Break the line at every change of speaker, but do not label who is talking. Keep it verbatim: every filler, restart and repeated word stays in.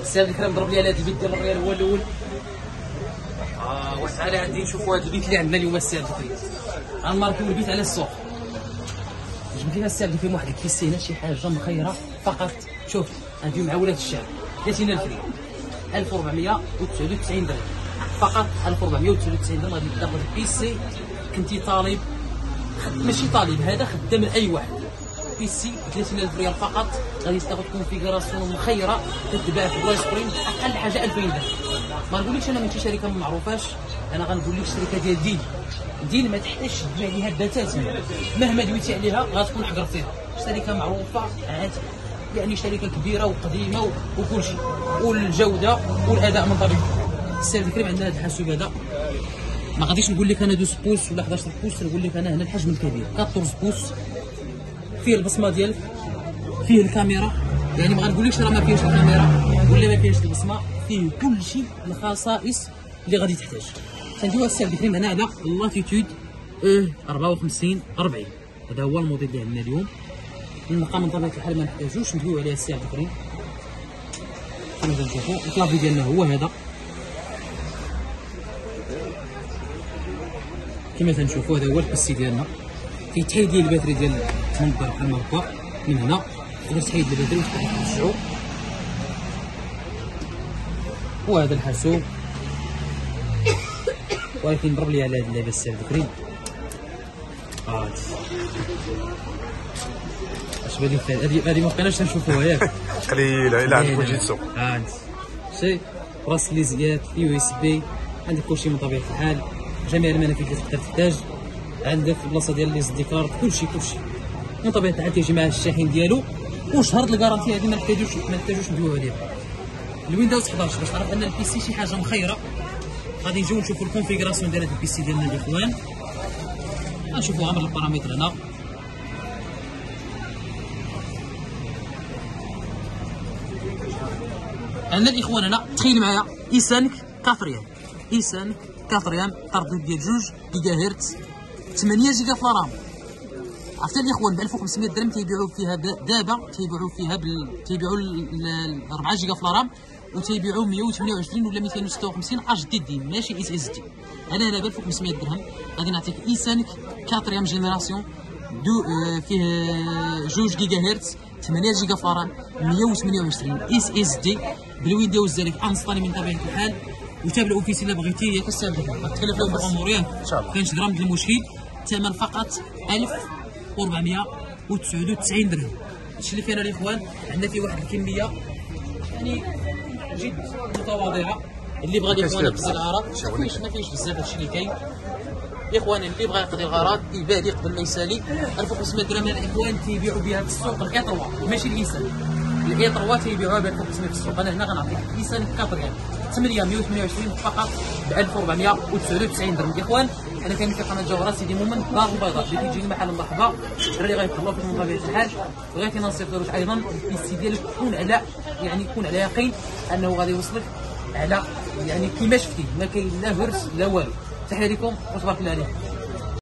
السيد الكريم ضرب لي على هذا البيت ديال الريال هو الاول. اه وتعالى عندي نشوفوا هذا البيت اللي عندنا اليوم السيد الكريم. غنماركيو البيت على السوق. جبت لنا السيد الكريم واحد الكيسينه شي حاجه مخيره فقط. شوف غادي مع ولاد الشارع ثلاثين ألف ريال ألف وأربعمية وتسعة وتسعين درهم فقط. ألف وأربعمية وتسعة وتسعين درهم غادي تاخذ بيسي. كنتي طالب ماشي طالب، هذا خدام لاي واحد. بيسي ثلاثين ألف ريال فقط غادي تاخذ كونفيغوراسيون مخيره تتباع في بلايص اخرين اقل حاجه ألفين درهم. ما نقولكش انا من شي شركه ما معروفاش، انا غنقول لك الشركه ديال دين دين ما تحتاجش تبيع عليها بتاتا، مهما دويتي عليها غتكون حقرتيها. شركه معروفه عاد يعني شركه كبيره وقديمه وكل شيء، والجوده والاداء من طبيعته. السيد الكريم عندنا هذا الحاسوب هذا ما غاديش نقول لك انا اثناش بوس ولا حداش بوس، نقول لك انا هنا الحجم الكبير أربعطاش بوس، فيه البصمه ديالك، فيه الكاميرا، يعني ما غنقولكش راه ما فيهش الكاميرا ولا ما فيهش البصمه، فيه كل شيء الخصائص اللي غادي تحتاج. تنديروا السيد الكريم هنا على لاتيتود أربعة وخمسين أربعين، هذا هو الموديل اللي عندنا اليوم. النقا من طبيعه الحال ما نحتاجوش ندويو عليه السيد الكريم. كما تنشوفوا الكلافي ديالنا هو هذا، كما تنشوفوا هذا هو البيسي ديالنا. كيتحيد ليه الباتري ديال المنظر بحال ما هكا من هنا، تقدر تحيد الباتري وتوسعو. وهذا الحاسوب ولكن ضرب لي على هذه اللعبه السيد الكريم. اه اش بغيتي هذه هذه ما بقيناش تنشوفوها ياك
قليله الا عندك فوجيتسو.
ها انت شي راس ليزيات يو اس بي، عندك كلشي من طبيعه الحال، جميع المنافذ اللي تقدر تحتاج عندك في البلاصه ديال لي سدي كارد، كلشي كلشي من طبيعه الحال تيجي معاه الشاحن ديالو وشهر الكارانتي. هذه ما نحتاجوش ما نحتاجوش ندويو عليها. الويندوز حداش باش تعرف ان البيسي شي حاجه مخيره. غادي نجيو نشوفوا الكونفيغوراسيون ديال هذا البيسي ديالنا الاخوان. غنشوفوا عامل البارامتر هنا. عندنا الاخوان هنا تخيل معايا اي خمسة كاتريام اي خمسة كاتريام تردد ديال جوج جيجا هرتز ثمانية جيجا في رام. عرفتي الاخوان ب ألف وخمسمية درهم تيبيعوا فيها دابا، تيبيعوا فيها بال... تيبيعوا أربعة جيجا في رام وتيبيعوا مية وثمانية وعشرين ولا مئتين وستة وخمسين اش دي دي ماشي اس اس دي. انا هنا ب ألف وخمسمية درهم غادي نعطيك اي خمسة كاتريام جينيراسيون دو آه فيه جوج جيجا هرتز ثمانية جيجا في رام مية وثمانية وعشرين اس اس دي بالويندوز ديالك انستالي من طبيعه الحال. وتابع الاوفيس الا بغيتي ياك السابق تكلف لهم بالامور ياك ان شاء الله. كاينش غرام ديال المشكل، الثمن فقط ألف وأربعمية وتسعة وتسعين درهم. هادشي اللي كاين الاخوان. عندنا فيه واحد الكميه يعني جد متواضعه. اللي بغى الاخوان يقضي الغرض ما فيهش ما فيهش بزاف هادشي اللي كاين الاخوان. اللي بغى يقضي الغرض يبادي قبل ما يسالي. ألف وخمسمية درهم الاخوان تيبيعوا بها في السوق الاي ثلاثة ماشي الاي خمسة. الاي ثلاثة تيبيعوها ب ألف وخمسمية في السوق. انا هنا غنعطيك اي خمسة كاتريام ثمانية مية وثمانية وعشرين فقط ب ألف وأربعمية وتسعة وتسعين درهم. الاخوان انا كاين في قناه جوهرات سيدي مؤمن دار البيضاء اللي كيجي المحل مرحبا الدراري غيتهلاو فيكم من طبيعه الحال. بغيتي نصيفط لك ايضا البيسي ديالك تكون على يعني تكون على يقين انه غادي يوصلك على يعني كيما شفتي ما كاين لا هرس لا والو. تحيه لكم وتبارك الله عليكم.